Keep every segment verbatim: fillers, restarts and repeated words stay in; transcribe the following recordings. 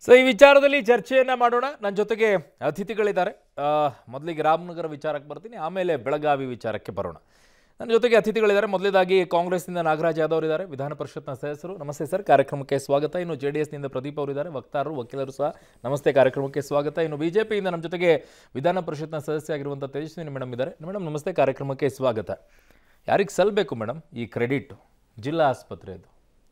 So ಈ ವಿಚಾರದಲ್ಲಿ ಚರ್ಚೆಯನ್ನ ಮಾಡೋಣ. ನನ್ನ ಜೊತೆಗೆ ಅತಿಥಿಗಳಿದ್ದಾರೆ. ಮೊದಲಿಗೆ ರಾಮನಗರ ವಿಚಾರಕ್ಕೆ ಬರ್ತೀನಿ, ಆಮೇಲೆ ಬೆಳಗಾವಿ ವಿಚಾರಕ್ಕೆ ಬರೋಣ. ನನ್ನ ಜೊತೆಗೆ ಅತಿಥಿಗಳಿದ್ದಾರೆ. ಮೊದಲೇದಾಗಿ ಕಾಂಗ್ರೆಸ್ನಿಂದ ನಾಗರಾಜ್ ಯಾದವ್ ಇದ್ದಾರೆ, ವಿಧಾನ ಪರಿಷತ್ನ ಸದಸ್ಯರು. ನಮಸ್ತೆ ಸರ್, ಕಾರ್ಯಕ್ರಮಕ್ಕೆ ಸ್ವಾಗತ. ಇನ್ನು ಜೆ ಡಿ ಎಸ್ನಿಂದ ಪ್ರದೀಪ್ ಅವರಿದ್ದಾರೆ, ವಕ್ತಾರರು, ವಕೀಲರು ಸಹ. ನಮಸ್ತೆ, ಕಾರ್ಯಕ್ರಮಕ್ಕೆ ಸ್ವಾಗತ. ಇನ್ನು ಬಿಜೆಪಿಯಿಂದ ನಮ್ಮ ಜೊತೆಗೆ ವಿಧಾನ ಪರಿಷತ್ನ ಸದಸ್ಯ ಆಗಿರುವಂಥ ತೇಜಸ್ವಿನಿ ಮೇಡಮ್ ಇದ್ದಾರೆ. ಮೇಡಮ್ ನಮಸ್ತೆ, ಕಾರ್ಯಕ್ರಮಕ್ಕೆ ಸ್ವಾಗತ. ಯಾರಿಗೆ ಸಲ್ಲಬೇಕು ಮೇಡಮ್ ಈ ಕ್ರೆಡಿಟ್? ಜಿಲ್ಲಾ ಆಸ್ಪತ್ರೆದು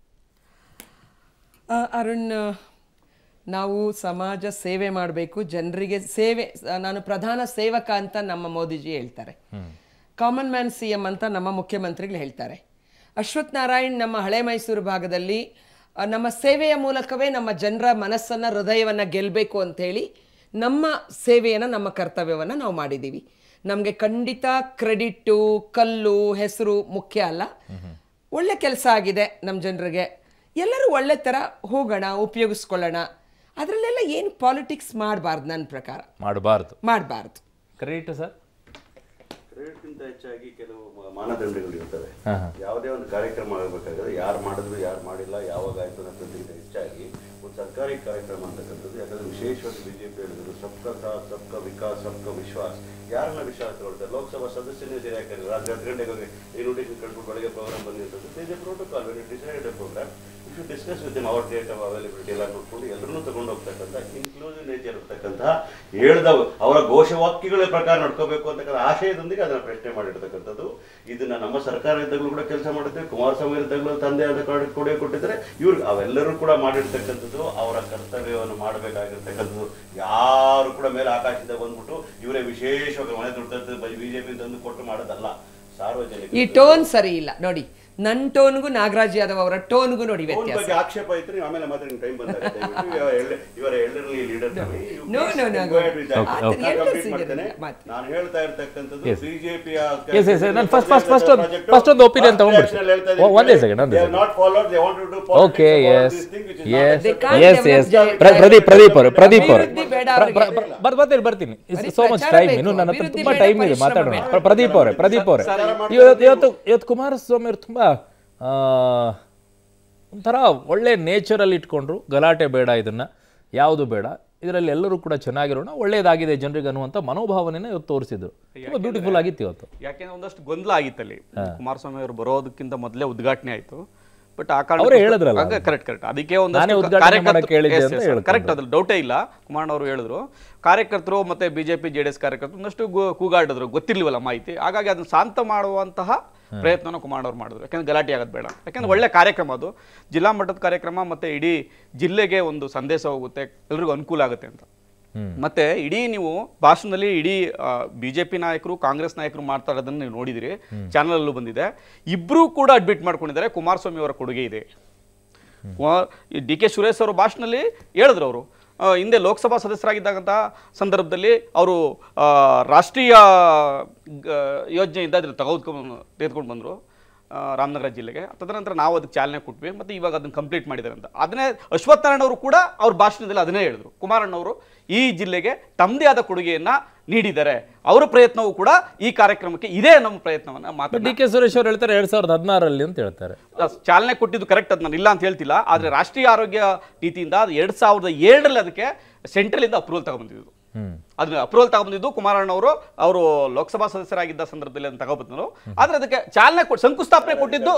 ಅರುಣ್, ನಾವು ಸಮಾಜ ಸೇವೆ ಮಾಡಬೇಕು, ಜನರಿಗೆ ಸೇವೆ. ನಾನು ಪ್ರಧಾನ ಸೇವಕ ಅಂತ ನಮ್ಮ ಮೋದಿಜಿ ಹೇಳ್ತಾರೆ. ಕಾಮನ್ ಮ್ಯಾನ್ ಸಿ ಎಂ ಅಂತ ನಮ್ಮ ಮುಖ್ಯಮಂತ್ರಿಗಳು ಹೇಳ್ತಾರೆ. ಅಶ್ವಥ್ ನಾರಾಯಣ್ ನಮ್ಮ ಹಳೆ ಮೈಸೂರು ಭಾಗದಲ್ಲಿ ನಮ್ಮ ಸೇವೆಯ ಮೂಲಕವೇ ನಮ್ಮ ಜನರ ಮನಸ್ಸನ್ನು, ಹೃದಯವನ್ನು ಗೆಲ್ಲಬೇಕು ಅಂಥೇಳಿ ನಮ್ಮ ಸೇವೆಯನ್ನು, ನಮ್ಮ ಕರ್ತವ್ಯವನ್ನು ನಾವು ಮಾಡಿದ್ದೀವಿ. ನಮಗೆ ಖಂಡಿತ ಕ್ರೆಡಿಟ್ಟು, ಕಲ್ಲು, ಹೆಸರು ಮುಖ್ಯ ಅಲ್ಲ. ಒಳ್ಳೆ ಕೆಲಸ ಆಗಿದೆ ನಮ್ಮ ಜನರಿಗೆ. ಎಲ್ಲರೂ ಒಳ್ಳೆ ಥರ ಹೋಗೋಣ, ಉಪಯೋಗಿಸ್ಕೊಳ್ಳೋಣ. ಅದರಲ್ಲೆಲ್ಲ ಏನು ಪಾಲಿಟಿಕ್ಸ್ ಮಾಡಬಾರ್ದು, ನನ್ನ ಪ್ರಕಾರ ಮಾಡಬಾರ್ದು ಮಾಡಬಾರ್ದು ಕ್ರೆಡಿಟ್ ಸರ್, ಕ್ರೆಡಿಟ್ಗಿಂತ ಹೆಚ್ಚಾಗಿ ಕೆಲವು ಮಾನದಂಡಗಳು ಇರ್ತವೆ. ಯಾವುದೇ ಒಂದು ಕಾರ್ಯಕ್ರಮ ಆಗಬೇಕಾದ್ರೆ ಯಾರು ಮಾಡಿದ್ರು ಯಾರು ಮಾಡಿಲ್ಲ, ಯಾವಾಗ ಆಯಿತು ಅನ್ನೋದಕ್ಕಿಂತ ಹೆಚ್ಚಾಗಿ ಒಂದು ಸರ್ಕಾರಿ ಕಾರ್ಯಕ್ರಮ ಅಂತಕ್ಕಂಥದ್ದು. ಯಾಕಂದ್ರೆ ವಿಶೇಷವಾಗಿ ಬಿಜೆಪಿ ಹೇಳಿದ್ರು ಸಬ್ಕಾ ಸಾಥ್ ಸಬ್ಕಾ ವಿಕಾಸ್ ಸಬ್ಕಾ ವಿಶ್ವಾಸ. ಯಾರನ್ನ ವಿಶ್ವಾಸ ತಗೊಳ್ತಾರೆ? ಲೋಕಸಭಾ ಸದಸ್ಯನೇ ಸರಿ ಹಾಕಿದ್ರು. ರಾತ್ರಿ ಹತ್ತು ಗಂಟೆಗೆ ಇನ್ವಿಟೇಷನ್ ಕಳ್ಬಿಟ್ಟು ಬೆಳಗ್ಗೆ ಪ್ರೋಗ್ರಾಮ್ ಬಂದಿರ್ತದೆ. Is a protocol. When it decided programme you should discuss with our date of availability ಎಲ್ಲ ನೋಡ್ಕೊಂಡು ಎಲ್ಲರನ್ನೂ ತಗೊಂಡು ಹೋಗ್ತಕ್ಕಂಥ ಇನ್ಕ್ಲೂಸಿವ್ ನೇಚರ್ ಇರ್ತಕ್ಕಂತಹ ಹೇಳ್ದ ಅವರ ಘೋಷವಾಕ್ಯಗಳ ಪ್ರಕಾರ ನಡ್ಕೋಬೇಕು ಅಂತಕ್ಕಂಥ ಆಶಯದೊಂದಿಗೆ ಅದನ್ನು ಪ್ರಶ್ನೆ ಮಾಡಿರ್ತಕ್ಕಂಥದ್ದು. ಇದನ್ನ ನಮ್ಮ ಸರ್ಕಾರ ಇದ್ದಾಗಲೂ ಕೂಡ ಕೆಲಸ ಮಾಡುತ್ತೆ. ಕುಮಾರಸ್ವಾಮಿ ಇದ್ದಾಗಲೂ ತಂದೆ ಆದ ಕೊಡುಗೆ ಕೊಟ್ಟಿದ್ದಾರೆ. ಇವ್ರಿಗೆ ಅವೆಲ್ಲರೂ ಕೂಡ ಮಾಡಿರ್ತಕ್ಕಂಥದ್ದು. ಅವರ ಕರ್ತವ್ಯವನ್ನು ಮಾಡಬೇಕಾಗಿರ್ತಕ್ಕಂಥದ್ದು. ಯಾರು ಕೂಡ ಮೇಲೆ ಆಕಾಶದಿಂದ ಬಂದ್ಬಿಟ್ಟು ಇವರೇ ವಿಶೇಷವಾಗಿ ಮನೆ ದುಡ್ಡು ಬಿಜೆಪಿ ತಂದು ಕೊಟ್ಟು ಮಾಡೋದಲ್ಲ. ಸಾರ್ವಜನಿಕ ಈ ಟೋನ್ ಸರಿ ಇಲ್ಲ ನೋಡಿ. ನನ್ನ ಟೋನ್ಗೂ ನಾಗರಾಜ್ ಯಾದವ್ ಅವರ ಟೋನ್ಗೂ ನೋಡಿ ವ್ಯತ್ಯಾಸ. ಆಕ್ಷೇಪ ಇತ್ತು, ಆಮೇಲೆ ಮಾತ್ರ ಟೈಮ್ ಬಂದಾಗ ಇವರ ಎಲ್ಡರ್ಲಿ ಲೀಡರ್ ನಾನು ಹೇಳ್ತಾ ಇರ್ತಕ್ಕಂಥದ್ದು ಬಿಜೆಪಿಯ ಫಸ್ಟ್ ಒಂದು ಒಪಿನಿಯನ್ ತಗೊಂಡ್ಬಿಡ್ತೀನಿ. ಒಂದೇ second, okay. Yes yes yes Pradeep Pradeep ಅವರು ಪ್ರದೀಪ್ ಅವರು ಬರ್ತೀನಿ ಬರ್ತೀನಿ ಸೋ ಮಚ್ ಟೈಮ್. ಇನ್ನು ನನ್ನ ಹತ್ರ ತುಂಬಾ ಟೈಮ್ ಇದೆ, ಮಾತಾಡೋಣ. ಪ್ರದೀಪ್ ಅವರೇ ಪ್ರದೀಪ್ ಅವರೇ ಇವತ್ತು ಇವತ್ತು ಕುಮಾರಸ್ವಾಮಿ ಅವರು ತುಂಬಾ ಒಂಥರ ಒಳ್ಳೆ ನೇಚರಲ್ಲಿ ಇಟ್ಕೊಂಡ್ರು. ಗಲಾಟೆ ಬೇಡ, ಇದನ್ನ ಯಾವುದು ಬೇಡ, ಇದರಲ್ಲಿ ಎಲ್ಲರೂ ಕೂಡ ಚೆನ್ನಾಗಿರೋಣ, ಒಳ್ಳೇದಾಗಿದೆ ಜನರಿಗೆ ಅನ್ನುವಂಥ ಮನೋಭಾವನೆನ ಇವತ್ತು ತೋರಿಸಿದ್ರು. ತುಂಬಾ ಬ್ಯೂಟಿಫುಲ್ ಆಗಿತ್ತು ಇವತ್ತು. ಯಾಕೆಂದ್ರೆ ಒಂದಷ್ಟು ಗೊಂದಲ ಆಗಿತ್ತಲ್ಲಿ. ಕುಮಾರಸ್ವಾಮಿ ಅವರು ಬರೋದಕ್ಕಿಂತ ಮೊದಲೇ ಉದ್ಘಾಟನೆ ಆಯ್ತು. ಬಟ್ ಆ ಕಾರಣ ಹೇಳಿದ್ರಲ್ಲ, ಕರೆಕ್ಟ್ ಕರೆಕ್ಟ್ ಅದಕ್ಕೆ ಒಂದಷ್ಟು ಕರೆಕ್ಟ್, ಅದ್ರಲ್ಲಿ ಡೌಟೇ ಇಲ್ಲ. ಕುಮಾರಣ್ಣ ಅವರು ಹೇಳಿದ್ರು, ಕಾರ್ಯಕರ್ತರು ಮತ್ತೆ ಬಿಜೆಪಿ ಜೆ ಡಿ ಎಸ್ ಕಾರ್ಯಕರ್ತರು ಒಂದಷ್ಟು ಕೂಗಾಡಿದ್ರು, ಗೊತ್ತಿರ್ಲಿವಲ್ಲ ಮಾಹಿತಿ. ಹಾಗಾಗಿ ಅದನ್ನ ಶಾಂತ ಮಾಡುವಂತಹ ಪ್ರಯತ್ನ ಕುಮಾರಣ್ಣ ಅವ್ರು ಮಾಡಿದ್ರು. ಯಾಕಂದ್ರೆ ಗಲಾಟೆ ಆಗೋದು ಬೇಡ. ಯಾಕಂದ್ರೆ ಒಳ್ಳೆ ಕಾರ್ಯಕ್ರಮ ಅದು, ಜಿಲ್ಲಾ ಮಟ್ಟದ ಕಾರ್ಯಕ್ರಮ, ಮತ್ತೆ ಇಡೀ ಜಿಲ್ಲೆಗೆ ಒಂದು ಸಂದೇಶ ಹೋಗುತ್ತೆ, ಎಲ್ರಿಗೂ ಅನುಕೂಲ ಆಗುತ್ತೆ ಅಂತ. ಮತ್ತೆ ಇಡೀ ನೀವು ಭಾಷಣದಲ್ಲಿ ಇಡೀ ಬಿಜೆಪಿ ನಾಯಕರು, ಕಾಂಗ್ರೆಸ್ ನಾಯಕರು ಮಾತಾಡೋದನ್ನ ನೀವು ನೋಡಿದಿರಿ, ಚಾನಲ್ ಅಲ್ಲೂ ಬಂದಿದೆ. ಇಬ್ರು ಕೂಡ ಅಡ್ಮಿಟ್ ಮಾಡ್ಕೊಂಡಿದ್ದಾರೆ ಕುಮಾರಸ್ವಾಮಿ ಅವರ ಕೊಡುಗೆ ಇದೆ. ಡಿ ಕೆ ಸುರೇಶ್ ಅವರು ಭಾಷಣದಲ್ಲಿ ಹೇಳಿದ್ರು, ಅವರು ಹಿಂದೆ ಲೋಕಸಭಾ ಸದಸ್ಯರಾಗಿದ್ದಂಥ ಸಂದರ್ಭದಲ್ಲಿ ಅವರು ರಾಷ್ಟ್ರೀಯ ಯೋಜನೆಯಿಂದ ಅದ್ರ ತೆಗೆದುಕೊಂಡು ತೆಗೆದುಕೊಂಡು ಬಂದರು ರಾಮನಗರ ಜಿಲ್ಲೆಗೆ. ತದನಂತರ ನಾವು ಅದಕ್ಕೆ ಚಾಲನೆ ಕೊಟ್ವಿ, ಮತ್ತು ಇವಾಗ ಅದನ್ನು ಕಂಪ್ಲೀಟ್ ಮಾಡಿದ್ದಾರೆ ಅಂತ. ಅದನ್ನೇ ಅಶ್ವಥ್ ನಾರಾಯಣ ಅವರು ಕೂಡ ಅವ್ರ ಭಾಷಣದಲ್ಲಿ ಅದನ್ನೇ ಹೇಳಿದ್ರು. ಕುಮಾರಣ್ಣವರು ಈ ಜಿಲ್ಲೆಗೆ ತಮ್ಮದೇ ಆದ ಕೊಡುಗೆಯನ್ನ ನೀಡಿದ್ದಾರೆ, ಅವರ ಪ್ರಯತ್ನವೂ ಕೂಡ ಈ ಕಾರ್ಯಕ್ರಮಕ್ಕೆ ಇದೇ ನಮ್ಮ ಪ್ರಯತ್ನವನ್ನ ಮಾತ್ರ. ಡಿ ಕೆ ಸುರೇಶ್ ಅವರು ಹೇಳ್ತಾರೆ ಎರಡ್ ಸಾವಿರದ ಹದಿನಾರರಲ್ಲಿ ಅಂತ ಹೇಳ್ತಾರೆ. ಚಾಲನೆ ಕೊಟ್ಟಿದ್ದು ಕರೆಕ್ಟ್, ಅದು ನಾನು ಇಲ್ಲ ಅಂತ ಹೇಳ್ತಿಲ್ಲ. ಆದ್ರೆ ರಾಷ್ಟ್ರೀಯ ಆರೋಗ್ಯ ನೀತಿಯಿಂದ ಎರಡ್ ಸಾವಿರದ ಏಳರಲ್ಲಿ ಅದಕ್ಕೆ ಸೆಂಟ್ರಲ್ ಇಂದ ಅಪ್ರೂವಲ್ ತಗೊಂಡ್ಬಂದಿದ್ದು. ಅದನ್ನ ಅಪ್ರೂವಲ್ ತಗೊಂಡ್ಬಂದಿದ್ದು ಕುಮಾರಣ್ಣ ಅವರು ಅವರು ಲೋಕಸಭಾ ಸದಸ್ಯರಾಗಿದ್ದ ಸಂದರ್ಭದಲ್ಲಿ ಅದನ್ನ ತಗೊಂಡ್ಬಂದ್ರು. ಆದ್ರೆ ಅದಕ್ಕೆ ಚಾಲನೆ ಕೊಟ್ಟು ಶಂಕುಸ್ಥಾಪನೆ ಕೊಟ್ಟಿದ್ದು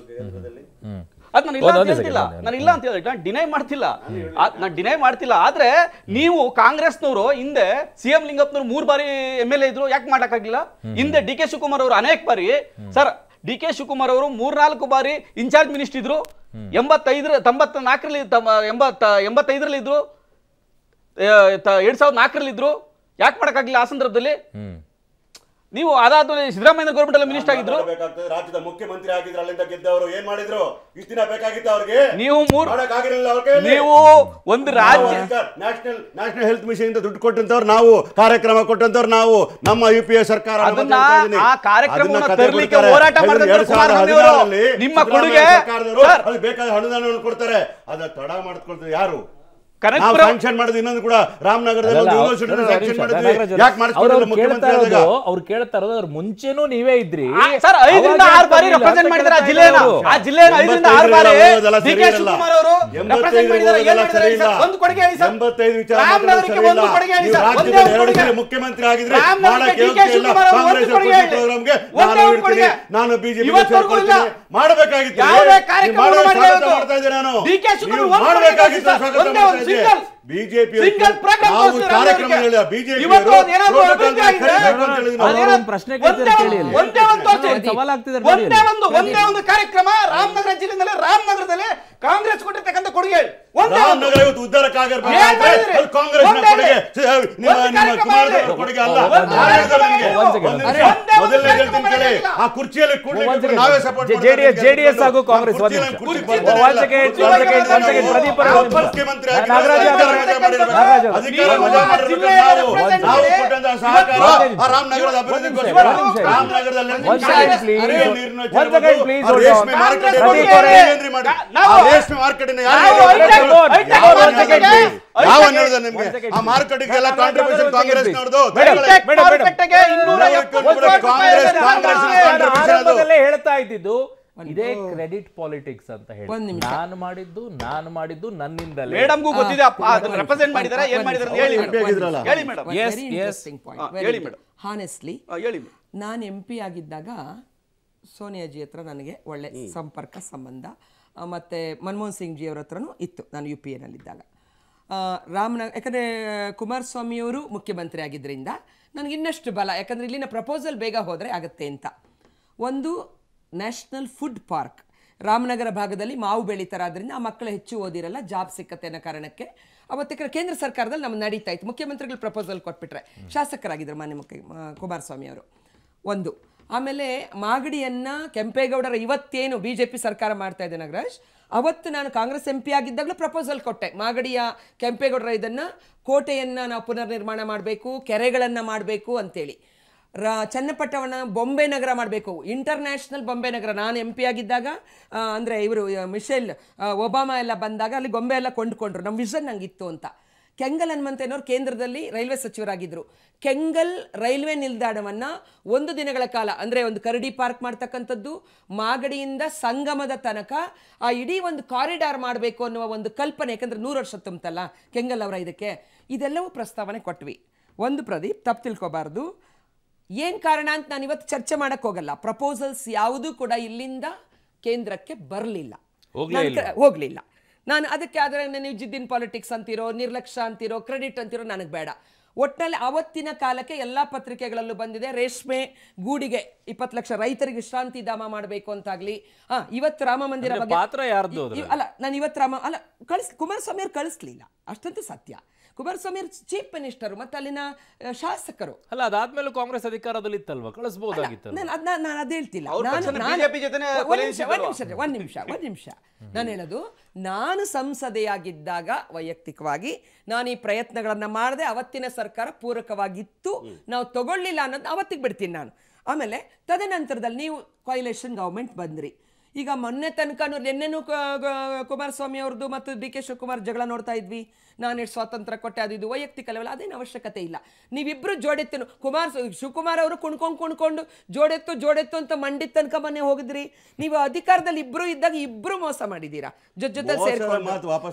ಅದ್ ನಾನು ಇಲ್ಲ ಅಂತ ಹೇಳ್ತಿಲ್ಲ, ನಾನು ಇಲ್ಲ ಅಂತ ಹೇಳಿ ನಾನು ಡಿನೈ ಮಾಡ್ತಿಲ್ಲ, ನಾನು ಡಿನೈ ಮಾಡ್ತಿಲ್ಲ. ಆದ್ರೆ ನೀವು ಕಾಂಗ್ರೆಸ್ನವರು ಹಿಂದೆ ಸಿ ಎಂ ಲಿಂಗಪ್ಪನವರು ಮೂರ್ ಬಾರಿ ಎಂ ಎಲ್ ಎ ಇದ್ರು, ಯಾಕೆ ಮಾಡಕ್ಕಾಗಿಲ್ಲ? ಹಿಂದೆ ಡಿ ಕೆ ಶಿವಕುಮಾರ್ ಅವರು ಅನೇಕ ಬಾರಿ, ಸರ್ ಡಿ ಕೆ ಶಿವಕುಮಾರ್ ಅವರು ಮೂರ್ನಾಲ್ಕು ಬಾರಿ ಇನ್ಚಾರ್ಜ್ ಮಿನಿಸ್ಟರ್ ಇದ್ರು. ಎಂಬತ್ತೈದರ ತೊಂಬತ್ತ ನಾಲ್ಕರಲ್ಲಿ ಎಂಬತ್ತ ಎಂಬತ್ತೈದರಲ್ಲಿ ಇದ್ರು, ಎರಡ್ ಸಾವಿರದ ನಾಲ್ಕರಲ್ಲಿ ಇದ್ರು, ಯಾಕೆ ಮಾಡಕ್ಕಾಗಿಲ್ಲ ಆ ಸಂದರ್ಭದಲ್ಲಿ? ನೀವು ಅದಾದ್ಮೇಲೆ ಸಿದ್ದರಾಮಯ್ಯ ಗೌರ್ಮೆಂಟ್ ಅಲ್ಲಿ ಮಿನಿಸ್ಟರ್ ಆಗಿದ್ರು, ರಾಜ್ಯದ ಮುಖ್ಯಮಂತ್ರಿ ಆಗಿದ್ರು, ಅಲ್ಲಿಂದ ಗೆದ್ದವರು ಏನ್ ಮಾಡಿದ್ರು? ಇಷ್ಟು ದಿನ ಬೇಕಾಗಿತ್ತು ಅವ್ರಿಗೆ? ನೀವು ಮೂರು ನೀವು ಒಂದು ರಾಜ್ಯ ನ್ಯಾಷನಲ್ ನ್ಯಾಷನಲ್ ಹೆಲ್ತ್ ಮಿಷನ್ ಇಂದ ದುಡ್ಡು ಕೊಟ್ಟಂತವ್ರು ನಾವು, ಕಾರ್ಯಕ್ರಮ ಕೊಟ್ಟಂತವ್ರು ನಾವು, ನಮ್ಮ ಯು ಪಿ ಎ ಸರ್ಕಾರ ಆ ಕಾರ್ಯಕ್ರಮವನ್ನು ತರಲಿಕ್ಕೆ ಹೋರಾಟ ಮಾಡಿದ್ರೆ ನಿಮ್ಮ ಕೊಡುಗೆ ಬೇಕಾದ ಅನುದಾನವನ್ನು ಕೊಡ್ತಾರೆ. ಅದನ್ನ ತಡ ಮಾಡ್ಕೊಳ್ತಾರೆ ಯಾರು? ನಾವು ಸ್ಯಾಂಕ್ಷನ್ ಮಾಡೋದು ಇನ್ನೊಂದು ಕೂಡ ರಾಮನಗರದಲ್ಲಿ ಒಂದು ಯೂನಿವರ್ಸಿಟಿ ಸ್ಯಾಂಕ್ಷನ್ ಮಾಡಿದ್ವಿ, ಯಾಕೆ ಮಾಡಿಸ್ಕೊಟ್ಟಿಲ್ಲ ಮುಖ್ಯಮಂತ್ರಿ ಆದಾಗ? ಅವ್ರು ಕೇಳ್ತಾ ಇರೋದು ಅದ್ರ ಮುಂಚೆನೂ ನೀವೇ ಇದ್ರಿ ಸರ್. ಐದರಿಂದ ಆರು ಬಾರಿ ರೆಪ್ರೆಸೆಂಟ್ ಮಾಡಿದ್ದಾರೆ ಆ ಜಿಲ್ಲೆನ, ಆ ಜಿಲ್ಲೆನ ಐದರಿಂದ ಆರು ಬಾರಿ ಡಿ ಕೆ ಶಿವಕುಮಾರ್ ಅವರು ರೆಪ್ರೆಸೆಂಟ್ ಮಾಡಿದ್ದಾರೆ. ಏನು ಮಾಡಿದ್ದಾರೆ ಸರ್? ಒಂದು ಕೊಡುಗೆ ಹೇಳಿ ಸರ್. ಎಂಬತ್ತೈದು ವಿಚಾರ ರಾಮನಗರಕ್ಕೆ ಒಂದು ಕೊಡುಗೆ ಹೇಳಿ ಸರ್. ಒಂದೇ ಒಂದು ಕೊಡುಗೆ. ಮುಖ್ಯಮಂತ್ರಿ ಆಗಿದ್ರೆ ಮಾಡಕ್ಕೆ ಯೋಗ್ಯ ಇಲ್ಲ. ಕಾಂಗ್ರೆಸ್ ಪ್ರೋಗ್ರಾಮ್ಗೆ ನಾನು ಇರ್ತೀನಿ, ನಾನು ಬಿಜೆಪಿ ಮಾಡಬೇಕಾಗಿತ್ತು. ಯಾವುದೇ ಕಾರ್ಯಕ್ರಮ ಮಾಡ್ತಾ ಇದ್ದೆ ನಾನು, ಡಿ ಕೆ ಶಿವಕುಮಾರ್ ಮಾಡಬೇಕಾಗಿತ್ತು. ಬಿಜೆಪಿ ನಾವು ಕಾರ್ಯಕ್ರಮ ಹೇಳಿಲ್ಲ, ಬಿಜೆಪಿ ಪ್ರಶ್ನೆ ಒಂದೇ ಒಂದು ಒಂದೇ ಒಂದು ಕಾರ್ಯಕ್ರಮ ರಾಮನಗರ ಜಿಲ್ಲೆಯಲ್ಲಿ ರಾಮನಗರದಲ್ಲಿ ಕಾಂಗ್ರೆಸ್ ಕೊಟ್ಟಿರ್ತಕ್ಕಂಥ ಕೊಡುಗೆ ರಾಮನಗರ ಇವತ್ತು ಉದ್ಧಾರಕ್ಕಾಗಿರ್ಬೇಕಾದ್ರೆ ಕಾಂಗ್ರೆಸ್ ಕೊಡುಗೆ, ಕುಮಾರಸ್ವಾಮಿ ಕೊಡುಗೆ ಅಲ್ಲ. ಮೊದಲನೇ ಹೇಳ್ತೀನಿ ಕೇಳಿ, ಆ ಕುರ್ಚಿಯಲ್ಲಿ ನಾವೇ ಸಪೋರ್ಟ್ ಜೆಡಿಎಸ್ ಜೆಡಿಎಸ್ ಹಾಗೂ ಕಾಂಗ್ರೆಸ್ ಮುಖ್ಯಮಂತ್ರಿ ಅಧಿಕಾರ ಮಜಾ ಮಾಡಿರ್ಬೇಕು. ನಾವು ಕೊಟ್ಟಂತ ಸಹಕಾರ ರಾಮನಗರದ ಅಭಿವೃದ್ಧಿಗೋಸ್ಕರ ರಾಮನಗರದಲ್ಲಿ ರೇಷ್ಮೆ ಮಾರುಕಟ್ಟೆ ರೇಷ್ಮೆ ಮಾರ್ಕೆಟ್ ಯಾವ ನೋಡಿದ ನಿಮ್ಗೆ? ಆ ಮಾರುಕಟ್ಟೆಗೆಲ್ಲ ಕಾಂಟ್ರಿಬ್ಯೂಷನ್ ಕಾಂಗ್ರೆಸ್ ನೋಡ್ದು ಹೇಳ್ತಾ ಇದ್ದಿದ್ದು ಇದೇ ಕ್ರೆಡಿಟ್ ಪಾಲಿಟಿಕ್ಸ್ ಅಂತ ಹೇಳಿ. ನಾನು ಮಾಡಿದ್ದು ನಾನು ಮಾಡಿದ್ದು ನನ್ನಿಂದಲೇ. ಮೇಡಮ್ಗೂ ಗೊತ್ತಿದೆ ರೆಪ್ರೆಸೆಂಟ್ ಮಾಡಿದ್ದಾರೆ, ಏನ್ ಮಾಡಿದ್ದಾರೆ ಹೇಳಿ ಹೇಳಿ ಮೇಡಮ್. ಹೇಳಿ ಮೇಡಮ್. ಹಾನೆಸ್ಟ್ಲಿ ಹೇಳಿ. ನಾನು ಎಂ ಪಿ ಆಗಿದ್ದಾಗ ಸೋನಿಯಾಜಿ ಹತ್ರ ನನಗೆ ಒಳ್ಳೆ ಸಂಪರ್ಕ ಸಂಬಂಧ, ಮತ್ತು ಮನಮೋಹನ್ ಸಿಂಗ್ ಜಿ ಅವ್ರ ಹತ್ರನೂ ಇತ್ತು ನಾನು ಯು ಪಿ ಎನಲ್ಲಿದ್ದಾಗ. ರಾಮನಗರ ಯಾಕಂದರೆ ಕುಮಾರಸ್ವಾಮಿಯವರು ಮುಖ್ಯಮಂತ್ರಿ ಆಗಿದ್ದರಿಂದ ನನಗೆ ಇನ್ನಷ್ಟು ಬಲ, ಯಾಕಂದರೆ ಇಲ್ಲಿನ ಪ್ರಪೋಸಲ್ ಬೇಗ ಹೋದರೆ ಆಗುತ್ತೆ ಅಂತ. ಒಂದು ನ್ಯಾಷನಲ್ ಫುಡ್ ಪಾರ್ಕ್ ರಾಮನಗರ ಭಾಗದಲ್ಲಿ ಮಾವು ಬೆಳೀತಾರಾದ್ರಿಂದ ಆ ಮಕ್ಕಳು ಹೆಚ್ಚು ಓದಿರಲ್ಲ, ಜಾಬ್ ಸಿಕ್ಕತ್ತೆ ಅನ್ನೋ ಕಾರಣಕ್ಕೆ ಅವತ್ತಿನ ಕೇಂದ್ರ ಸರ್ಕಾರದಲ್ಲಿ ನಮ್ಗೆ ನಡೀತಾ ಇತ್ತು. ಮುಖ್ಯಮಂತ್ರಿಗಳು ಪ್ರಪೋಸಲ್ ಕೊಟ್ಬಿಟ್ರೆ, ಶಾಸಕರಾಗಿದ್ದರು ಮಾನ್ಯ ಮುಖ್ಯ ಕುಮಾರಸ್ವಾಮಿ ಅವರು. ಒಂದು ಆಮೇಲೆ ಮಾಗಡಿಯನ್ನು ಕೆಂಪೇಗೌಡರ ಇವತ್ತೇನು ಬಿ ಜೆ ಪಿ ಸರ್ಕಾರ ಮಾಡ್ತಾ ಇದೆ ನಾಗರಾಜ್, ಅವತ್ತು ನಾನು ಕಾಂಗ್ರೆಸ್ ಎಂ ಪಿ ಆಗಿದ್ದಾಗಲೂ ಪ್ರಪೋಸಲ್ ಕೊಟ್ಟೆ. ಮಾಗಡಿಯ ಕೆಂಪೇಗೌಡರ ಇದನ್ನು ಕೋಟೆಯನ್ನು ನಾವು ಪುನರ್ ನಿರ್ಮಾಣ ಮಾಡಬೇಕು, ಕೆರೆಗಳನ್ನು ಮಾಡಬೇಕು ಅಂತೇಳಿ. ರ ಚನ್ನಪಟ್ಟಣವನ್ನು ಬೊಂಬೆ ನಗರ ಮಾಡಬೇಕು, ಇಂಟರ್ನ್ಯಾಷನಲ್ ಬೊಂಬೆ ನಗರ. ನಾನು ಎಂ ಪಿ ಆಗಿದ್ದಾಗ ಅಂದರೆ ಇವರು ಮಿಶೆಲ್ ಒಬಾಮಾ ಎಲ್ಲ ಬಂದಾಗ ಅಲ್ಲಿ ಗೊಂಬೆ ಎಲ್ಲ ಕೊಂಡುಕೊಂಡ್ರು. ನಮ್ಮ ವಿಷನ್ ನಂಗಿತ್ತು ಅಂತ. ಕೆಂಗಲ್ ಹನುಮಂತಯ್ಯನವರು ಕೇಂದ್ರದಲ್ಲಿ ರೈಲ್ವೆ ಸಚಿವರಾಗಿದ್ದರು. ಕೆಂಗಲ್ ರೈಲ್ವೆ ನಿಲ್ದಾಣವನ್ನು ಒಂದು ದಿನಗಳ ಕಾಲ ಅಂದರೆ ಒಂದು ಕರಡಿ ಪಾರ್ಕ್ ಮಾಡ್ತಕ್ಕಂಥದ್ದು, ಮಾಗಡಿಯಿಂದ ಸಂಗಮದ ತನಕ ಆ ಇಡೀ ಒಂದು ಕಾರಿಡಾರ್ ಮಾಡಬೇಕು ಅನ್ನುವ ಒಂದು ಕಲ್ಪನೆ, ಯಾಕಂದರೆ ನೂರು ವರ್ಷ ತುಂಬತಲ್ಲ ಕೆಂಗಲ್ ಅವರ ಇದಕ್ಕೆ, ಇದೆಲ್ಲವೂ ಪ್ರಸ್ತಾವನೆ ಕೊಟ್ವಿ. ಒಂದು ಪ್ರದೀಪ್ ತಪ್ಪು ತಿಳ್ಕೊಬಾರ್ದು, ಏನು ಕಾರಣ ಅಂತ ನಾನು ಇವತ್ತು ಚರ್ಚೆ ಮಾಡೋಕ್ಕೆ ಹೋಗಲ್ಲ. ಪ್ರಪೋಸಲ್ಸ್ ಯಾವುದೂ ಕೂಡ ಇಲ್ಲಿಂದ ಕೇಂದ್ರಕ್ಕೆ ಬರಲಿಲ್ಲ, ಹೋಗಲಿಲ್ಲ. ನಾನು ಅದಕ್ಕೆ ಆದರೆ ನೀವು ಜಿದ್ದಿನ ಪಾಲಿಟಿಕ್ಸ್ ಅಂತಿರೋ, ನಿರ್ಲಕ್ಷ್ಯ ಅಂತಿರೋ, ಕ್ರೆಡಿಟ್ ಅಂತಿರೋ ನನಗೆ ಬೇಡ. ಒಟ್ಟಿನಲ್ಲಿ ಆವತ್ತಿನ ಕಾಲಕ್ಕೆ ಎಲ್ಲ ಪತ್ರಿಕೆಗಳಲ್ಲೂ ಬಂದಿದೆ, ರೇಷ್ಮೆ ಗೂಡಿಗೆ ಇಪ್ಪತ್ತು ಲಕ್ಷ ರೈತರಿಗೆ ವಿಶ್ರಾಂತಿ ಧಾಮ ಮಾಡಬೇಕು ಅಂತಾಗಲಿ. ಹಾಂ, ಇವತ್ತು ರಾಮ ಮಂದಿರ ಬಗ್ಗೆ ಅಲ್ಲ, ನಾನು ಇವತ್ತು ರಾಮ ಅಲ್ಲ ಕಳಿಸ್ ಕುಮಾರಸ್ವಾಮಿ ಅವ್ರು ಕಳಿಸ್ಲಿಲ್ಲ, ಅಷ್ಟಂತೂ ಸತ್ಯ. ಕುಮಾರಸ್ವಾಮಿ ಚೀಫ್ ಮಿನಿಸ್ಟರ್ ಮತ್ತು ಅಲ್ಲಿನ ಶಾಸಕರು ಅಲ್ಲ, ಅದಾದ್ಮೇಲೆ ಕಾಂಗ್ರೆಸ್ ಅಧಿಕಾರದಲ್ಲಿ ಇತ್ತಲ್ವಾ, ಕಳಿಸಬಹುದಾಗಿತ್ತು. ನಾನು ಅದು ಹೇಳ್ತಿಲ್ಲ. ಒಂದ್ ನಿಮಿಷ ಒಂದ್ ನಿಮಿಷ ನಾನು ಹೇಳೋದು, ನಾನು ಸಂಸದೆಯಾಗಿದ್ದಾಗ ವೈಯಕ್ತಿಕವಾಗಿ ನಾನು ಈ ಪ್ರಯತ್ನಗಳನ್ನು ಮಾಡಿದೆ. ಅವತ್ತಿನ ಸರ್ಕಾರ ಪೂರಕವಾಗಿತ್ತು, ನಾವು ತಗೊಳ್ಳಿಲ್ಲ ಅನ್ನೋದು ಅವತ್ತಿಗೆ ಬಿಡ್ತೀನಿ ನಾನು. ಆಮೇಲೆ ತದನಂತರದಲ್ಲಿ ನೀವು ಕೊಯ್ಲೇಷನ್ ಗೌರ್ಮೆಂಟ್ ಬಂದ್ರಿ. ಈಗ ಮೊನ್ನೆ ತನಕ ನಿನ್ನೆನೂ ಕುಮಾರಸ್ವಾಮಿ ಅವ್ರದ್ದು ಮತ್ತು ಡಿ ಕೆ ಶಿವಕುಮಾರ್ ಜಗಳ ನೋಡ್ತಾ ಇದ್ವಿ. ನಾನು ಎಷ್ಟು ಸ್ವಾತಂತ್ರ್ಯ ಕೊಟ್ಟೆ, ಅದು ಇದು ವೈಯಕ್ತಿಕ ಲೆವೆಲ್, ಅದೇನು ಅವಶ್ಯಕತೆ ಇಲ್ಲ. ನೀವಿಬ್ಬರು ಜೋಡೆತ್ತು, ಕುಮಾರ್ ಶಿವಕುಮಾರ್ ಅವರು ಕುಣ್ಕೊಂಡು ಕುಣ್ಕೊಂಡು ಜೋಡೆತ್ತು ಜೋಡೆತ್ತು ಅಂತ ಮಂಡಿದ ತನಕ ಮೊನ್ನೆ ಹೋಗಿದ್ರಿ. ನೀವು ಅಧಿಕಾರದಲ್ಲಿ ಇಬ್ರು ಇದ್ದಾಗ ಇಬ್ರು ಮೋಸ ಮಾಡಿದ್ದೀರಾ, ಜೊತೆ ಜೊತೆ ಸೇರ್ಕೊಂಡು.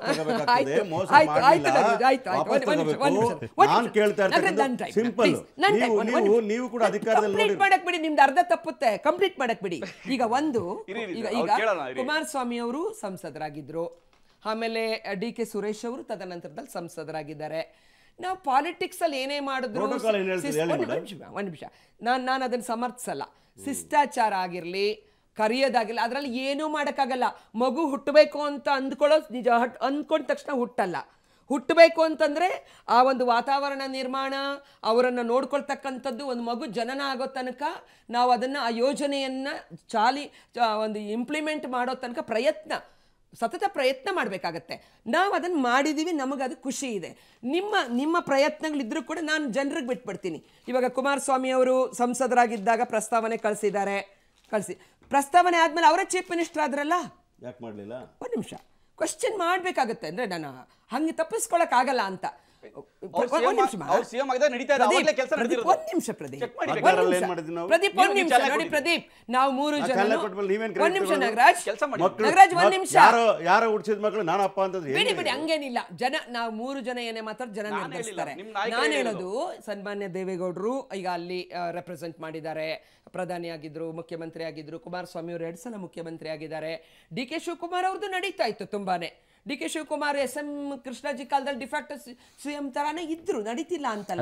ಕಂಪ್ಲೀಟ್ ಮಾಡಕ್ ಬಿಡಿ, ನಿಮ್ದು ಅರ್ಧ ತಪ್ಪುತ್ತೆ, ಕಂಪ್ಲೀಟ್ ಮಾಡಕ್ ಬಿಡಿ. ಈಗ ಒಂದು ಈಗ ಈಗ ಕುಮಾರಸ್ವಾಮಿ ಅವರು ಸಂಸದರಾಗಿದ್ರು, ಆಮೇಲೆ ಡಿ ಕೆ ಸುರೇಶ್ ಅವರು ತದನಂತರದಲ್ಲಿ ಸಂಸದರಾಗಿದ್ದಾರೆ. ನಾವು ಪಾಲಿಟಿಕ್ಸ್ ಅಲ್ಲಿ ಏನೇ ಮಾಡಿದ್ರು ಒಂದ್ ನಿಮಿಷ ನಾನು ನಾನು ಅದನ್ನು ಸಮರ್ಥಿಸಲ್ಲ. ಶಿಷ್ಟಾಚಾರ ಆಗಿರ್ಲಿ, ಕರೆಯೋದಾಗಿರ್ಲಿ, ಅದರಲ್ಲಿ ಏನೂ ಮಾಡೋಕ್ಕಾಗಲ್ಲ. ಮಗು ಹುಟ್ಟಬೇಕು ಅಂತ ಅಂದ್ಕೊಳ್ಳೋದು ನಿಜ, ಅಂದ್ಕೊಂಡ ತಕ್ಷಣ ಹುಟ್ಟಲ್ಲ. ಹುಟ್ಟಬೇಕು ಅಂತಂದರೆ ಆ ಒಂದು ವಾತಾವರಣ ನಿರ್ಮಾಣ, ಅವರನ್ನು ನೋಡ್ಕೊಳ್ತಕ್ಕಂಥದ್ದು, ಒಂದು ಮಗು ಜನನ ಆಗೋ ತನಕ ನಾವು ಅದನ್ನು ಆ ಯೋಜನೆಯನ್ನು ಚಾಲಿ ಒಂದು ಇಂಪ್ಲಿಮೆಂಟ್ ಮಾಡೋ ತನಕ ಪ್ರಯತ್ನ, ಸತತ ಪ್ರಯತ್ನ ಮಾಡಬೇಕಾಗತ್ತೆ. ನಾವು ಅದನ್ನು ಮಾಡಿದ್ದೀವಿ, ನಮಗೆ ಅದು ಖುಷಿ ಇದೆ. ನಿಮ್ಮ ನಿಮ್ಮ ಪ್ರಯತ್ನಗಳಿದ್ರೂ ಕೂಡ ನಾನು ಜನರಿಗೆ ಬಿಟ್ಬಿಡ್ತೀನಿ. ಇವಾಗ ಕುಮಾರಸ್ವಾಮಿ ಅವರು ಸಂಸದರಾಗಿದ್ದಾಗ ಪ್ರಸ್ತಾವನೆ ಕಳಿಸಿದ್ದಾರೆ, ಕಳಿಸಿ ಪ್ರಸ್ತಾವನೆ ಆದಮೇಲೆ ಅವರೇ ಚೀಫ್ ಮಿನಿಸ್ಟರ್ ಆದ್ರಲ್ಲ, ಯಾಕೆ ಮಾಡಲಿಲ್ಲ? ಒಂದು ನಿಮಿಷ, ಕ್ವಶನ್ ಮಾಡ್ಬೇಕಾಗತ್ತೆ ಅಂದ್ರೆ ನಾನು ಹಂಗೆ ತಪ್ಪಿಸ್ಕೊಳಕ್ ಆಗಲ್ಲ ಅಂತ. ಅವ್ರು ಸಿಎಂ ಆಗಿದ್ದಾಗ ನಡೀತಾ ಇದೆ, ಅವಾಗಲೇ ಕೆಲಸ ನಡೆದಿರೋದು. ಒಂದ್ ನಿಮಿಷ ಪ್ರದೀಪ್, ಚೆಕ್ ಮಾಡಿ ಒಂದ್ ನಿಮಿಷ. ಪ್ರದೀಪ್ ಒಂದ್ ನಿಮಿಷ ನೋಡಿ ಪ್ರದೀಪ್, ನಾವು ಮೂರು ಜನ ಒಂದ್ ನಿಮಿಷ ನಾಗರಾಜ್ ಕೆಲಸ ಮಾಡಿ ನಾಗರಾಜ್ ಒಂದ್ ನಿಮಿಷ. ಯಾರೋ ಯಾರೋ ಹುಡ್ಸಿದ ಮಕ್ಕಳು ನಾನು ಅಪ್ಪ ಅಂತಂದ್ರೆ ಬಿಡಿ ಬಿಡಿ ಹಂಗೇನಿಲ್ಲ. ಜನ ನಾವು ಮೂರು ಜನ ಏನೇ ಮಾತಾಡ್ ಜನ ನಿರ್ಧರಿಸ್ತಾರೆ. ನಾನು ಹೇಳೋದು ಸನ್ಮಾನ್ಯ ದೇವೇಗೌಡರು ಈಗ ಅಲ್ಲಿ ರೆಪ್ರೆಸೆಂಟ್ ಮಾಡಿದ್ದಾರೆ, ಪ್ರಧಾನಿ ಆಗಿದ್ರು, ಮುಖ್ಯಮಂತ್ರಿ ಆಗಿದ್ರು, ಕುಮಾರಸ್ವಾಮಿ ಅವರು ಎರಡು ಸಲ ಮುಖ್ಯಮಂತ್ರಿ ಆಗಿದ್ದಾರೆ. ಡಿ ಕೆ ಶಿವಕುಮಾರ್ ಅವ್ರದ್ದು ನಡೀತಾ ಇತ್ತು ತುಂಬಾನೇ. D K Shivakumar S M Krishnaji ಕಾಲದಲ್ಲಿ ಡಿಫ್ಯಾಕ್ಟ್ ಸಿಎಂ ತರಾನೇ ಇದ್ರು, ನಡೀತಿಲ್ಲ ಅಂತಲ್ಲ.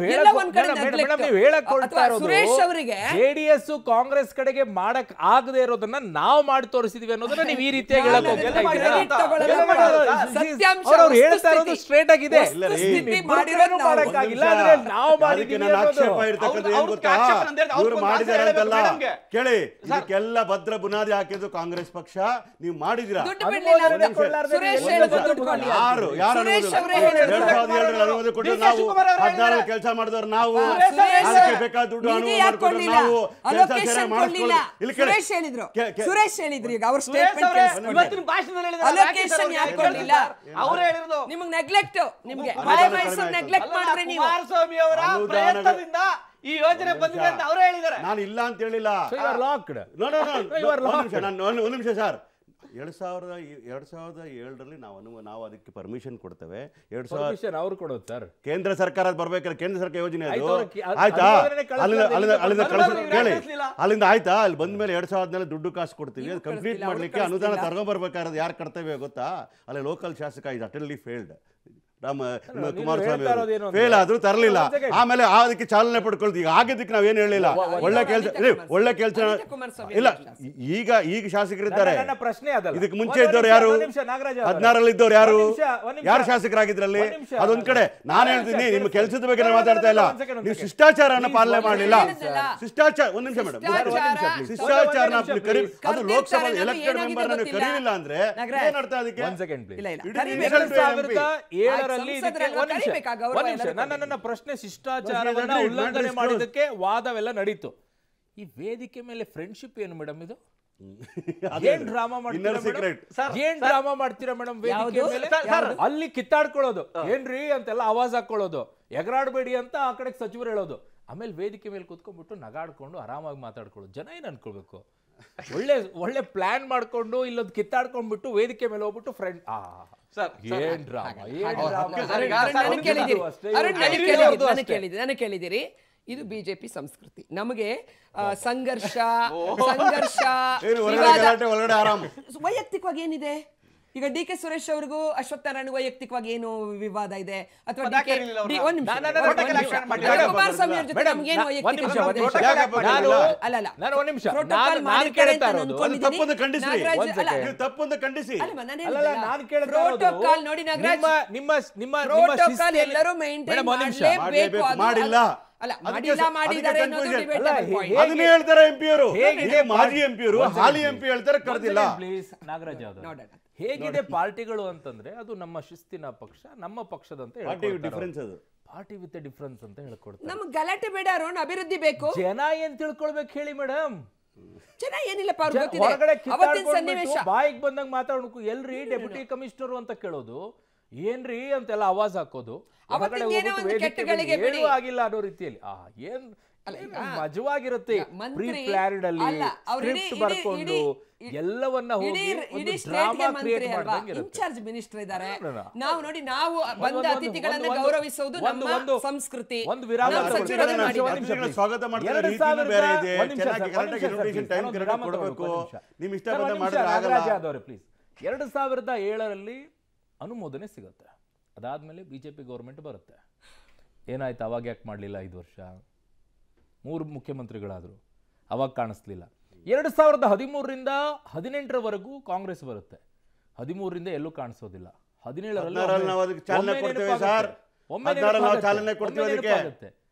ಸುರೇಶ್ ಅವರಿಗೆ ಜೆಡಿಎಸ್ ಕಾಂಗ್ರೆಸ್ ಕಡೆಗೆ ಮಾಡಕ್ ಆಗದೆ ಇರೋದನ್ನ ನಾವು ಮಾಡಿ ತೋರಿಸಿದ್ವಿ ಅನ್ನೋದನ್ನ ನೀವು ಈ ರೀತಿಯಾಗಿ ಸ್ಟ್ರೇಟ್ ಆಗಿದೆ. ಕೇಳಿ, ಇದಕ್ಕೆಲ್ಲ ಭದ್ರ ಬುನಾದಿ ಹಾಕಿದ್ದು ಕಾಂಗ್ರೆಸ್ ಪಕ್ಷ. ನೀವು ಮಾಡಿದಿರಾ? ಕೆಲಸ ಮಾಡಿದವ್ರು ನಾವು, ಬೇಕಾದ ದುಡ್ಡು ಸುರೇಶ್ ಹೇಳಿದ್ರು ಸುರೇಶ್ ಹೇಳಿದ್ರು ಈಗ ಅವ್ರ ಸ್ಟೇಟ್ಮೆಂಟ್ ಅಲೋಕೇಶನ್ ಯಾಕೆ ಕೊಡ್ಲಿಲ್ಲ? ಅವರೇ ಹೇಳಿದ್ರು ನಿಮಗೆ ನೆಗ್ಲೆಕ್ಟ್, ನಿಮಗೆ ಮೈಸೂರು ನೆಗ್ಲೆಕ್ಟ್ ಮಾಡಿದ್ರೆ ನೀವು ಕುಮಾರಸ್ವಾಮಿ ಅವರ ಪ್ರಯತ್ನದಿಂದ ಈ ಯೋಜನೆ ಬಂದಿದೆ ಅಂತ ಅವರೇ ಹೇಳಿದ್ದಾರೆ. ನಾನು ಇಲ್ಲ ಅಂತ ಹೇಳಿಲ್ಲ. ಒಂದು ನಿಮಿಷ ಸರ್, ಎರಡ್ ಸಾವಿರದ ಎರಡ್ ಸಾವಿರದ ಏಳರಲ್ಲಿ ನಾವು ನಾವು ಅದಕ್ಕೆ ಪರ್ಮಿಷನ್ ಕೊಡ್ತೇವೆ. ಎರಡ್ ಸಾವಿರ ಅವ್ರು ಕೊಡೋದು ಸರ್, ಕೇಂದ್ರ ಸರ್ಕಾರ ಬರ್ಬೇಕಾದ್ರೆ ಕೇಂದ್ರ ಸರ್ಕಾರ ಯೋಜನೆ ಅದು ಆಯ್ತಾ, ಅಲ್ಲಿಂದ ಅಲ್ಲಿಂದ ಅಲ್ಲಿಂದ ಕಳಿಸ್ ಕೇಳಿ, ಅಲ್ಲಿಂದ ಆಯ್ತಾ, ಅಲ್ಲಿ ಬಂದ ಮೇಲೆ ಎರಡ್ ಸಾವಿರದಲ್ಲಿ ದುಡ್ಡು ಕಾಸು ಕೊಡ್ತೀವಿ, ಅದು ಕಂಪ್ಲೀಟ್ ಮಾಡ್ಲಿಕ್ಕೆ ಅನುದಾನ ತಗೊಂಡ್ಬರ್ಬೇಕಾದ್ರೆ ಯಾರು ಕರ್ತವ್ಯ ಗೊತ್ತಾ? ಅಲ್ಲಿ ಲೋಕಲ್ ಶಾಸಕ ಇದು ಅಟೆಂಡ್ಲಿ ಫೇಲ್ಡ್. ನಮ್ಮ ಕುಮಾರಸ್ವಾಮಿ ಫೇಲ್ ಆದ್ರೂ ತರಲಿಲ್ಲ, ಆಮೇಲೆ ಅದಕ್ಕೆ ಚಾಲನೆ ಪಡ್ಕೊಳ್ತೀವಿ. ಈಗ ಆಗಿದ್ದಕ್ಕೆ ನಾವೇನು ಹೇಳಿಲ್ಲ, ಒಳ್ಳೆ ಕೆಲಸ ಒಳ್ಳೆ ಕೆಲಸ ಇಲ್ಲ. ಈಗ ಈಗ ಶಾಸಕರಿದ್ದಾರೆ, ಇದಕ್ಕೆ ಮುಂಚೆ ಇದ್ದವ್ರು ಯಾರು? ಹದಿನಾರಲ್ಲಿ ಇದ್ದವ್ರು ಯಾರು? ಯಾರು ಶಾಸಕರಾಗಿದ್ರಲ್ಲಿ? ಅದೊಂದ್ ಕಡೆ ನಾನು ಹೇಳ್ತೀನಿ, ನಿಮ್ಮ ಕೆಲಸದ ಬಗ್ಗೆ ನಾನು ಮಾತಾಡ್ತಾ ಇಲ್ಲ. ನೀವು ಶಿಷ್ಟಾಚಾರನ ಪಾಲನೆ ಮಾಡಲಿಲ್ಲ. ಶಿಷ್ಟಾಚಾರ ಒಂದ್ ನಿಮಿಷ ಮೇಡಮ್, ಶಿಷ್ಟಾಚಾರನ ಕರಿ, ಅದು ಲೋಕಸಭಾ ಎಲೆಕ್ಟೆಡ್ ಮೆಂಬರ್ ನೀವು ಕರೀಲಿಲ್ಲ ಅಂದ್ರೆ ಏನರ್ಥ ಅದಕ್ಕೆ? ನನ್ನ ಪ್ರಶ್ನೆ ಶಿಷ್ಟಾಚಾರವನ್ನ ಉಲ್ಲಂಘನೆ ಮಾಡಿದಕ್ಕೆ ವಾದವೆಲ್ಲ ನಡೀತು. ಈ ವೇದಿಕೆ ಮೇಲೆ ಫ್ರೆಂಡ್ಶಿಪ್ ಏನು ಮೇಡಮ್? ಇದು ಏನ್ ಡ್ರಾಮಾ ಮಾಡ್ತೀರಾ ಏನ್ ಡ್ರಾಮಾ ಮಾಡ್ತೀರಾ ಮೇಡಮ್ ವೇದಿಕೆ ಮೇಲೆ? ಅಲ್ಲಿ ಕಿತ್ತಾಡ್ಕೊಳ್ಳೋದು ಏನ್ರಿ ಅಂತೆಲ್ಲ ಆವಾಜ್ ಹಾಕೊಳ್ಳೋದು, ಎಗರಾಡ್ಬೇಡಿ ಅಂತ ಆ ಕಡೆ ಸಚಿವರು ಹೇಳೋದು, ಆಮೇಲೆ ವೇದಿಕೆ ಮೇಲೆ ಕುತ್ಕೊಂಡ್ಬಿಟ್ಟು ನಗಾಡ್ಕೊಂಡು ಆರಾಮಾಗಿ ಮಾತಾಡ್ಕೊಳ್ಳೋದು. ಜನ ಏನ್ ಅನ್ಕೊಳ್ಬೇಕು? ಒಳ್ಳೆ ಒಳ್ಳೆ ಪ್ಲಾನ್ ಮಾಡ್ಕೊಂಡು ಇಲ್ಲೊಂದು ಕಿತ್ತಾಡ್ಕೊಂಡ್ಬಿಟ್ಟು ವೇದಿಕೆ ಮೇಲೆ ಹೋಗ್ಬಿಟ್ಟು ಫ್ರೆಂಡ್ ಆ ಏನ್ ಡ್ರಾಮಾ ಏನ್ ಡ್ರಾಮಾ ಕೇಳಿದಿರಿ. ಇದು ಬಿಜೆಪಿ ಸಂಸ್ಕೃತಿ. ನಮಗೆ ಸಂಘರ್ಷ ಸಂಘರ್ಷ ವೈಯಕ್ತಿಕವಾಗಿ ಏನಿದೆ? ಈಗ ಡಿ ಕೆ ಸುರೇಶ್ ಅವ್ರಿಗೂ ಅಶ್ವತ್ಥ ನಾರಾಯಣ ವೈಯಕ್ತಿಕವಾಗಿ ಏನು ವಿವಾದ ಇದೆ? ಅಥವಾ ಕುಮಾರಸ್ವಾಮಿ ಅವ್ರ ಜೊತೆ ನಮ್ಗೇನು ವೈಯಕ್ತಿಕ ಪ್ರೋಟೋಕಾಲ್ ನೋಡಿ ನಾಗರಾಜ್, ಪ್ರೋಟೋಕಾಲ್ ಎಲ್ಲರೂ ಮೇಂಟೈನ್ ಮಾಡಲೇಬೇಕು. ಮಾಡಿಲ್ಲ ಅಲ್ಲ ಮಾಡಿಲ್ಲ ಮಾಡಿದ್ದಾರೆ ಅನ್ನೋದು ಅದನ್ನೇ ಹೇಳ್ತಾರೆ ಎಂಪಿ ಅವರು, ಮಾಜಿ ಎಂಪಿ ಅವರು, ಹಾಲಿ ಎಂಪಿ ಹೇಳ್ತಾರೆ ಕರೆದಿಲ್ಲ. ಪ್ಲೀಸ್ ನಾಗರಾಜ್ ಯಾದವ್, ಹೇಗಿದೆ ಪಾರ್ಟಿಗಳು ಅಂತಂದ್ರೆ ಅದು ನಮ್ಮ ಶಿಸ್ತಿನ ಪಕ್ಷ, ನಮ್ಮ ಪಕ್ಷದಂತ ಡಿಫರೆನ್ಸ್, ಅದು ಪಾರ್ಟಿ ವಿತ್ ಡಿಫರೆನ್ಸ್ ಅಂತ ಹೇಳ್ಕೊಡ್ತಾರೆ. ನಮ್ಗೆ ಗಲಾಟೆ ಬೇಡ, ಅರುಣ್ ಅಭಿವೃದ್ಧಿ ಬೇಕು. ಜನ ಏನ್ ತಿಳ್ಕೊಳ್ಬೇಕು ಹೇಳಿ ಮೇಡಮ್? ಜನ ಏನಿಲ್ಲಪ್ಪ, ಹೊರಗಡೆ ಬಾಯಿಗೆ ಬಂದಂಗ ಮಾತಾಡೋಕು ಎಲ್ರಿ ಡೆಪ್ಯೂಟಿ ಕಮಿಷನರ್ ಅಂತ ಕೇಳೋದು, ಏನ್ರಿ ಅಂತೆಲ್ಲ ಆವಾಜ್ ಹಾಕೋದು, ಆಗಿಲ್ಲ ಅನ್ನೋ ರೀತಿಯಲ್ಲಿ ಆ ಏನ್ ಮಜವಾಗಿರುತ್ತೆ. ಪ್ರೀ ಪ್ಲಾನ್ಡ್ ಅಲ್ಲಿ ಸ್ಕ್ರಿಪ್ಟ್ ಬರ್ಕೊಂಡು ಎಲ್ಲವನ್ನ ಹೋಗಿ ಒಂದು ಡ್ರಾಮಾ ಕ್ರಿಯೇಟ್ ಮಾಡ್ದಂಗೆ ಇರುತ್ತೆ. ಇನ್ಚಾರ್ಜ್ ಮಿನಿಸ್ಟರ್ ಇದ್ದಾರೆ, ನಾವು ನೋಡಿ ನಾವು ಬಂದ ಅತಿಥಿಗಳನ್ನ ಗೌರವಿಸುವುದು ನಮ್ಮ ಸಂಸ್ಕೃತಿ. ಒಂದು ವಿರಾಮ ಸ್ವಾಗತ ಮಾಡ್ತಾರೆ, ರೀತಿನೂ ಬೇರೆ ಇದೆ. ಚೆನ್ನಾಗಿ ಕರೆಕ್ಟಾಗಿ ಇನ್ವಿಟೇಷನ್ ಟೈಮ್ ಕರೆಕ್ಟಾಗಿ ಕೊಡಬೇಕು. ನಿಮ್ಮ ಇಷ್ಟ ಬಂದ ಮಾಡಿದ್ರೆ ಆಗಲ್ಲ. ಪ್ಲೀಸ್, ಎರಡು ಸಾವಿರದ ಏಳರಲ್ಲಿ ಅನುಮೋದನೆ ಸಿಗುತ್ತೆ, ಅದಾದ್ಮೇಲೆ ಬಿಜೆಪಿ ಗೌರ್ಮೆಂಟ್ ಬರುತ್ತೆ. ಏನಾಯ್ತು ಅವಾಗ ಯಾಕೆ ಮಾಡಲಿಲ್ಲ? ಐದು ವರ್ಷ ಮೂರು ಮುಖ್ಯಮಂತ್ರಿಗಳಾದರು, ಅವಾಗ ಕಾಣಿಸ್ಲಿಲ್ಲ. ಎರಡು ಸಾವಿರದ ಹದಿಮೂರರಿಂದ ಹದಿನೆಂಟರವರೆಗೂ ಕಾಂಗ್ರೆಸ್ ಬರುತ್ತೆ, ಹದಿಮೂರರಿಂದ ಎಲ್ಲೂ ಕಾಣಿಸೋದಿಲ್ಲ. ಹದಿನೇಳರಲ್ಲಿ